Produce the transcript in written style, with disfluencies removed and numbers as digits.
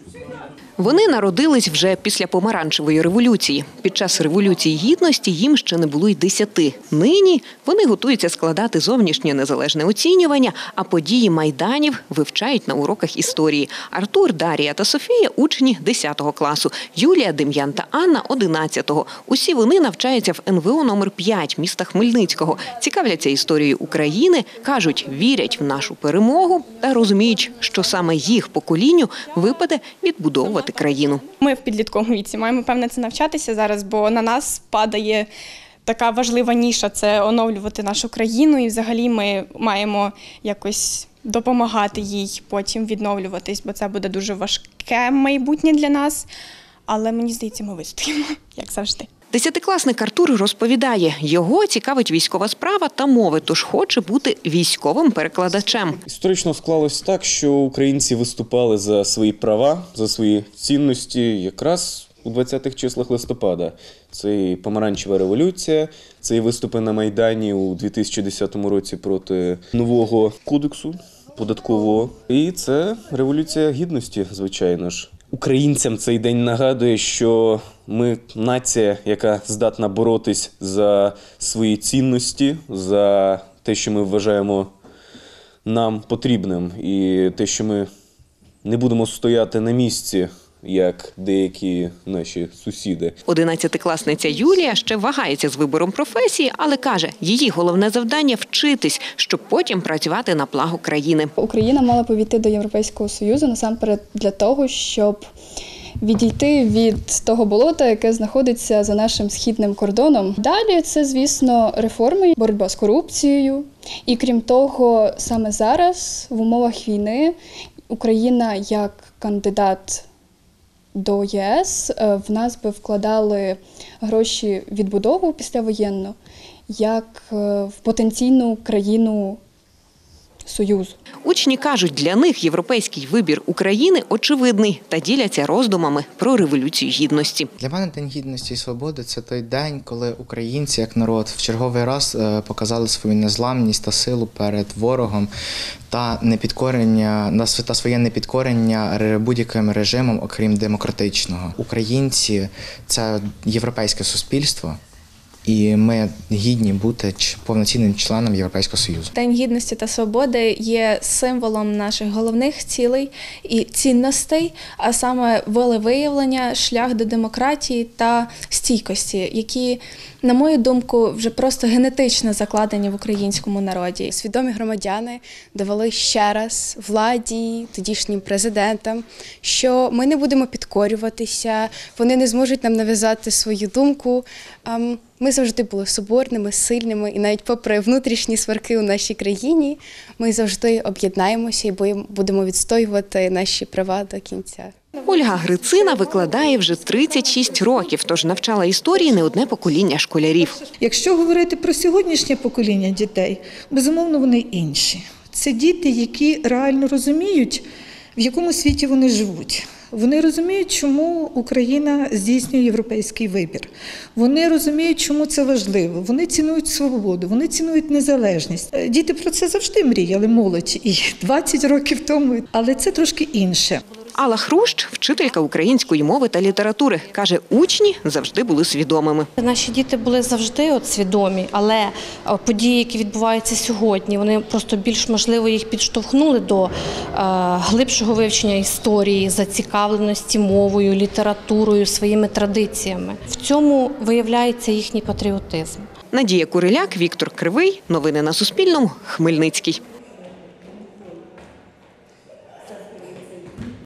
Вони народились вже після Помаранчевої революції. Під час Революції Гідності їм ще не було й 10. Нині вони готуються складати зовнішнє незалежне оцінювання, а події Майданів вивчають на уроках історії. Артур, Дар'я та Софія – учні 10 класу, Юлія, Дем'ян та Анна – 11-го. Усі вони навчаються в НВО номер 5 міста Хмельницького, цікавляться історією України, кажуть, вірять в нашу перемогу та розуміють, що саме їх поколінню випаде відбудовувати країну. Ми в підлітковому віці маємо, певне, це навчатися зараз, бо на нас падає така важлива ніша – це оновлювати нашу країну, і взагалі ми маємо якось допомагати їй потім відновлюватись, бо це буде дуже важке майбутнє для нас, але мені здається, ми вистоїмо, як завжди. Десятикласник Артур розповідає, його цікавить військова справа та мови, тож хоче бути військовим перекладачем. Історично склалось так, що українці виступали за свої права, за свої цінності якраз у 20-х числах листопада. Це і Помаранчева революція, це і виступи на Майдані у 2010 році проти нового кодексу податкового. І це Революція Гідності, звичайно ж. Українцям цей день нагадує, що ми нація, яка здатна боротись за свої цінності, за те, що ми вважаємо нам потрібним, і те, що ми не будемо стояти на місці, як деякі наші сусіди. 11-класниця Юлія ще вагається з вибором професії, але каже, її головне завдання – вчитись, щоб потім працювати на благо країни. Україна мала б увійти до Європейського Союзу насамперед для того, щоб відійти від того болота, яке знаходиться за нашим східним кордоном. Далі це, звісно, реформи, боротьба з корупцією. І крім того, саме зараз, в умовах війни, Україна як кандидат до ЄС, в нас би вкладали гроші відбудову післявоєнну, як в потенційну країну Союзу. Учні кажуть, для них європейський вибір України очевидний та діляться роздумами про Революцію Гідності. Для мене День Гідності і Свободи – це той день, коли українці, як народ, в черговий раз показали свою незламність та силу перед ворогом та своє непідкорення будь-яким режимом, окрім демократичного. Українці – це європейське суспільство. І ми гідні бути повноцінним членом Європейського Союзу. День Гідності та Свободи є символом наших головних цілей і цінностей, а саме волевиявлення, шлях до демократії та стійкості, які, на мою думку, вже просто генетично закладені в українському народі. Свідомі громадяни довели ще раз владі, тодішнім президентам, що ми не будемо підкорюватися, вони не зможуть нам нав'язати свою думку. Ми завжди були соборними, сильними, і навіть попри внутрішні сварки у нашій країні, ми завжди об'єднаємося і будемо відстоювати наші права до кінця. Ольга Грицина викладає вже 36 років, тож навчала історії не одне покоління школярів. Якщо говорити про сьогоднішнє покоління дітей, безумовно, вони інші. Це діти, які реально розуміють, в якому світі вони живуть. Вони розуміють, чому Україна здійснює європейський вибір. Вони розуміють, чому це важливо. Вони цінують свободу, вони цінують незалежність. Діти про це завжди мріяли, молодь, і 20 років тому, але це трошки інше. Алла Хрущ – вчителька української мови та літератури. Каже, учні завжди були свідомими. Наші діти були завжди свідомі, але події, які відбуваються сьогодні, вони просто більш, можливо, їх підштовхнули до глибшого вивчення історії, зацікавленості мовою, літературою, своїми традиціями. В цьому виявляється їхній патріотизм. Надія Куриляк, Віктор Кривий. Новини на Суспільному. Хмельницький.